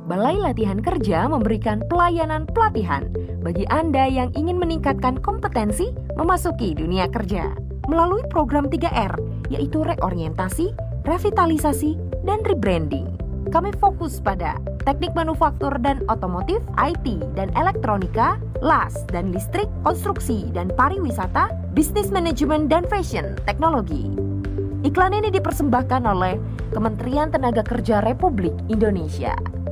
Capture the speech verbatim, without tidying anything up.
Balai Latihan Kerja memberikan pelayanan pelatihan bagi Anda yang ingin meningkatkan kompetensi memasuki dunia kerja melalui program tiga R, yaitu reorientasi, revitalisasi, dan rebranding. Kami fokus pada teknik manufaktur dan otomotif, I T dan elektronika, las dan listrik, konstruksi dan pariwisata, bisnis manajemen dan fashion teknologi. Iklan ini dipersembahkan oleh Kementerian Tenaga Kerja Republik Indonesia.